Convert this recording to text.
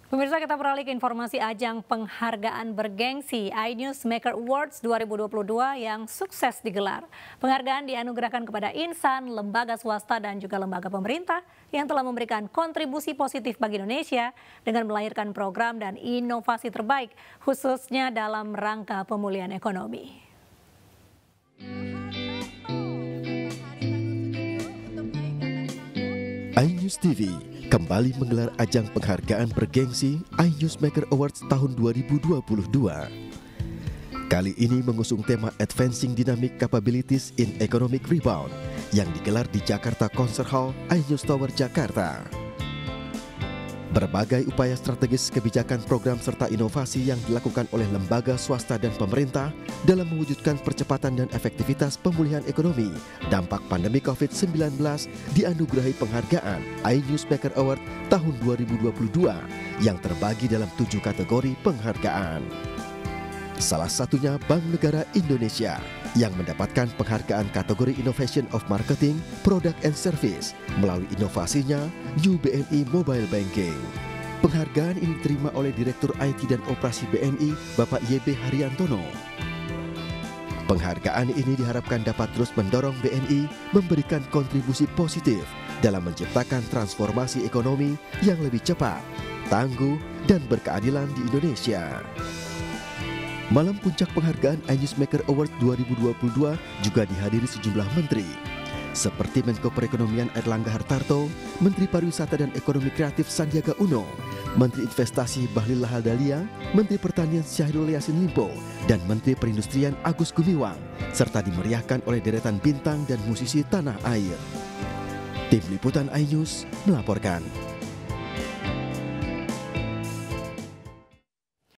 Pemirsa, kita beralih ke informasi ajang penghargaan bergengsi iNews Maker Awards 2022 yang sukses digelar. Penghargaan dianugerahkan kepada insan, lembaga swasta dan juga lembaga pemerintah yang telah memberikan kontribusi positif bagi Indonesia dengan melahirkan program dan inovasi terbaik khususnya dalam rangka pemulihan ekonomi. iNews TV kembali menggelar ajang penghargaan bergengsi iNews Maker Awards tahun 2022. Kali ini mengusung tema Advancing Dynamic Capabilities in Economic Rebound yang digelar di Jakarta Concert Hall iNews Tower, Jakarta. Berbagai upaya strategis kebijakan program serta inovasi yang dilakukan oleh lembaga swasta dan pemerintah dalam mewujudkan percepatan dan efektivitas pemulihan ekonomi dampak pandemi COVID-19 dianugerahi penghargaan iNews Maker Award tahun 2022 yang terbagi dalam 7 kategori penghargaan. Salah satunya Bank Negara Indonesia yang mendapatkan penghargaan kategori Innovation of Marketing, Product and Service melalui inovasinya New BNI Mobile Banking. Penghargaan ini diterima oleh Direktur IT dan Operasi BNI, Bapak YB Haryantono. Penghargaan ini diharapkan dapat terus mendorong BNI memberikan kontribusi positif dalam menciptakan transformasi ekonomi yang lebih cepat, tangguh, dan berkeadilan di Indonesia. Malam puncak penghargaan iNews Maker Award 2022 juga dihadiri sejumlah menteri, seperti Menko Perekonomian Airlangga Hartarto, Menteri Pariwisata dan Ekonomi Kreatif Sandiaga Uno, Menteri Investasi Bahlil Lahadalia, Menteri Pertanian Syahrul Yassin Limpo, dan Menteri Perindustrian Agus Gumiwang, serta dimeriahkan oleh deretan bintang dan musisi tanah air. Tim Liputan iNews melaporkan.